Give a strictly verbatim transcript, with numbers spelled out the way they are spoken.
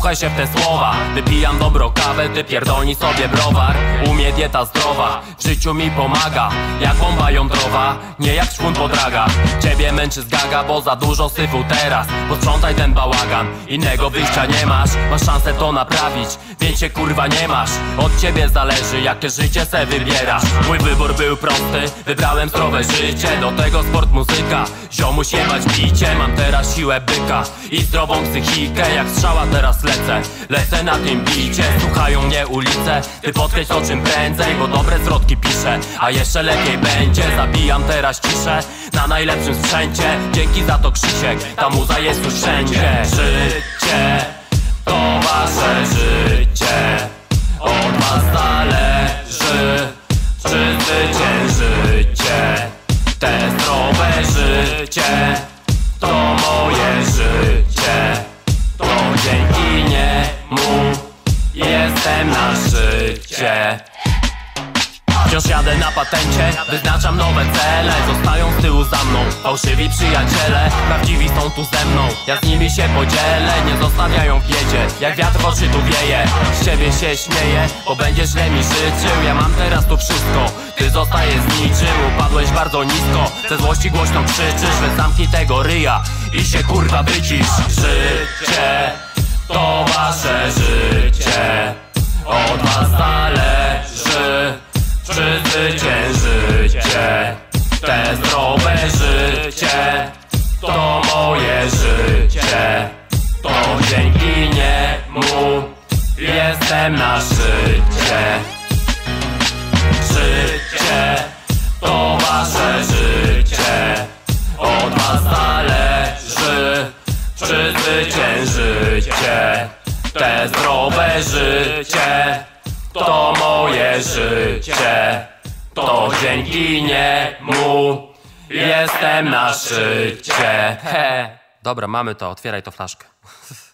wsłuchaj się w te słowa. Wypijam dobrą kawę, ty pierdolni sobie browar. U mnie dieta zdrowa, w życiu mi pomaga. Jak bomba jądrowa, nie jak szpun po dragach. Ciebie męczy zgaga, bo za dużo syfu teraz. Posprzątaj ten bałagan, innego wyjścia nie masz. Masz szansę to naprawić, więc się kurwa nie masz. Od ciebie zależy, jakie życie se wybierasz. Mój wybór był prosty, wybrałem zdrowe życie. Do tego sport, muzyka, ziomuś jebać bicie. Mam teraz siłę byka i zdrową psychikę. Jak strzała teraz lecę, lecę na tym bicie. Słuchają mnie ulice, ty podkreśl o czym prędzej, bo dobre zwrotki piszę, a jeszcze lepiej będzie. Zabijam teraz ciszę na najlepszym sprzęcie. Dzięki za to Krzysiek, ta muza jest już wszędzie. Życie to wasze życie, od was zależy, czy zwyciężycie. Te zdrowe życie to moje życie, to dzięki niemu jestem na szczycie. Wciąż jadę na patencie, wyznaczam nowe cele. Zostają z tyłu za mną fałszywi przyjaciele. Prawdziwi są tu ze mną, ja z nimi się podzielę. Nie zostawiają w biedzie, jak wiatr w oczy tu wieje. Z ciebie się śmieję, bo będziesz źle mi życzył. Ja mam teraz tu wszystko, ty zostajesz z niczym. Upadłeś bardzo nisko, ze złości głośno krzyczysz. Weź zamknij tego ryja i się kurwa wycisz. Życie to wasze życie, od was zależy, czy zwyciężycie. Te zdrowe życie to moje życie, to dzięki niemu jestem na szczycie. Życie to wasze życie, od was zależy, czy zwyciężycie. Te zdrowe życie to moje życie, to dzięki niemu jestem na szczycie. He. Dobra, mamy to, otwieraj to flaszkę.